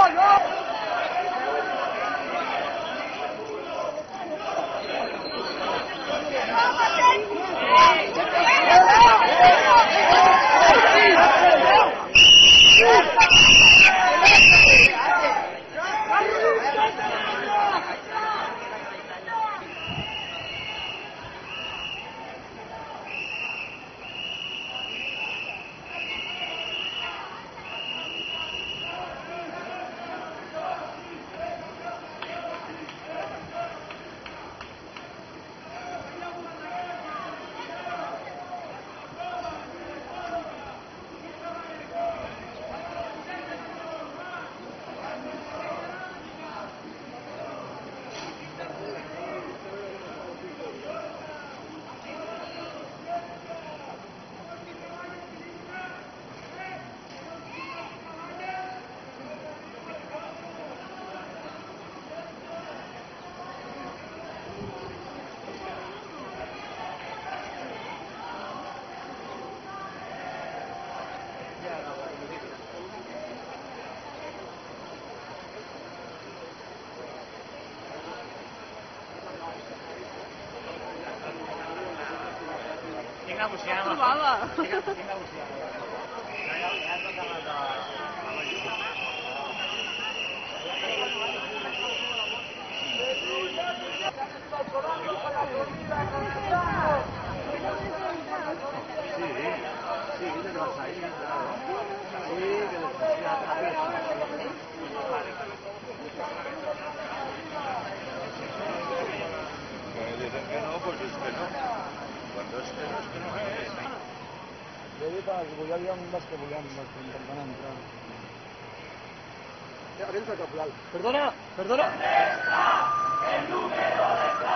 Trobava. Dicen que no, pues es que no. Cuando es que no, es que no es. Jo dic que volíem dels que volíem, dels que intenten entrar. Aquell és el caporal. Perdona, perdona! ¿Dónde está el número de